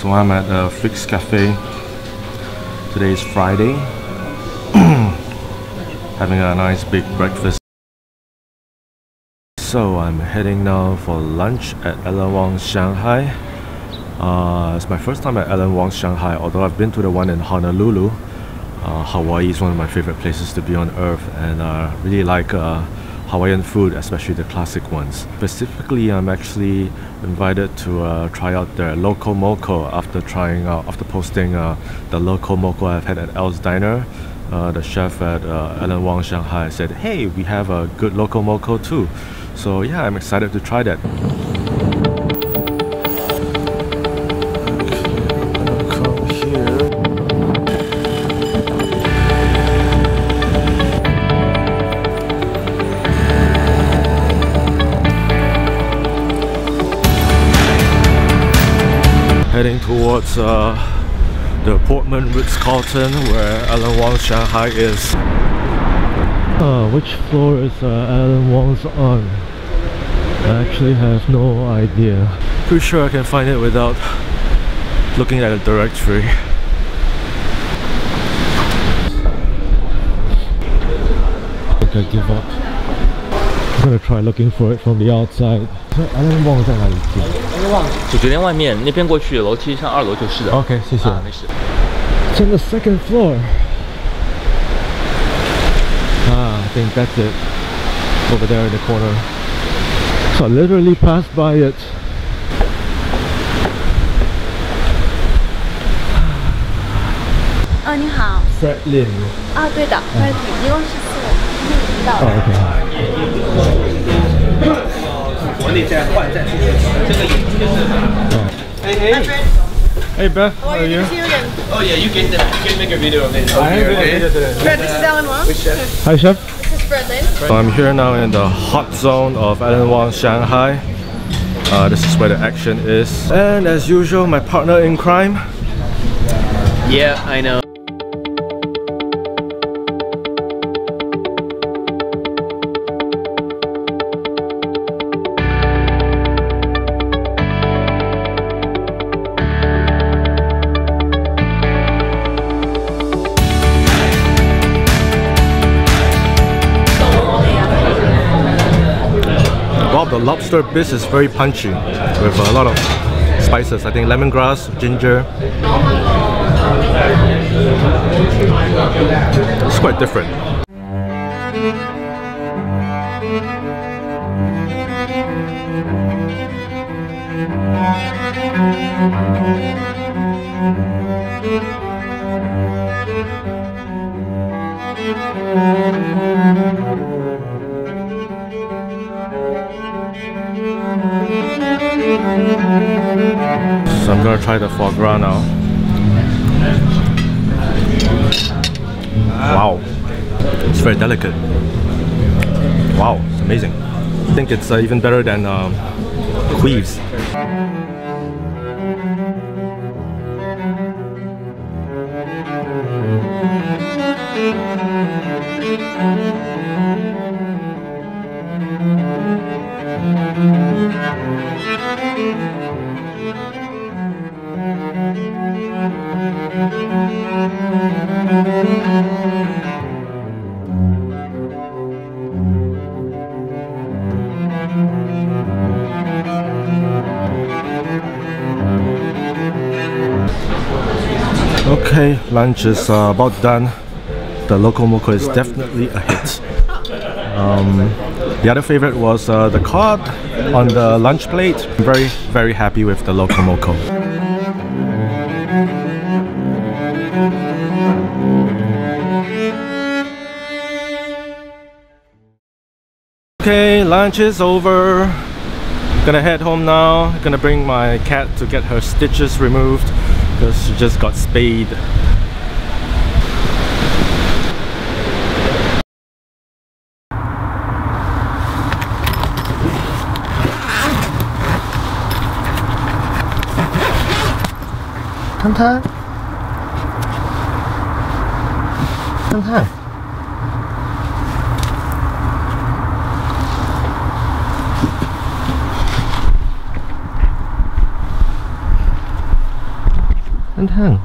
So I'm at Fix Cafe. Today is Friday. Having a nice big breakfast. So I'm heading now for lunch at Alan Wong's Shanghai. It's my first time at Alan Wong's Shanghai, although I've been to the one in Honolulu. Hawaii is one of my favorite places to be on earth, and I really like Hawaiian food, especially the classic ones. Specifically, I'm actually invited to try out their loco moco after posting the loco moco I've had at Al's Diner. The chef at Alan Wong Shanghai said, "Hey, we have a good loco moco too." So yeah, I'm excited to try that. Heading towards the Portman Ritz-Carlton where Alan Wong's Shanghai is. Which floor is Alan Wong's on? I actually have no idea. Pretty sure I can find it without looking at a directory. I think I give up. I'm gonna try looking for it from the outside. Alan Wong 在哪里住？Alan Wong 就酒店外面那边过去楼梯上2楼就是的。 OK， 谢谢。 没事。 It's on the second floor. I think that's it. Over there in the corner. So I literally passed by it. Oh, 你好。 Fred Lin. 啊，对的 ，Fred Lin，一共是4位， Oh, okay. 我得再换再出去，这个眼睛就是。 Hey Beth, How are you? Oh yeah, you can make a video of it. Fred, this is Alan Wong. Hi chef. This is Fred Lin. So I'm here now in the hot zone of Alan Wong Shanghai. This is where the action is. And as usual, my partner in crime. Yeah, I know. Wow, the lobster bisque is very punchy with a lot of spices. I think lemongrass, ginger. It's quite different. So I'm gonna try the foie gras now. Wow, it's very delicate. Wow, it's amazing. I think it's even better than Queeves. Okay, lunch is about done. The loco moco is definitely a hit. The other favorite was the cod on the lunch plate. I'm very happy with the loco moco. Okay, lunch is over. Gonna head home now. Gonna bring my cat to get her stitches removed because she just got spayed. Tantan. Tantan. And hang.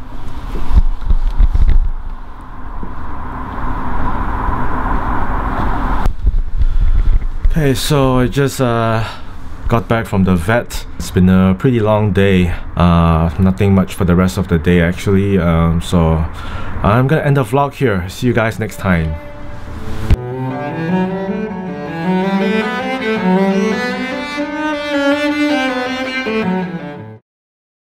Okay, so I just got back from the vet. It's been a pretty long day. Nothing much for the rest of the day actually. So I'm gonna end the vlog here. See you guys next time.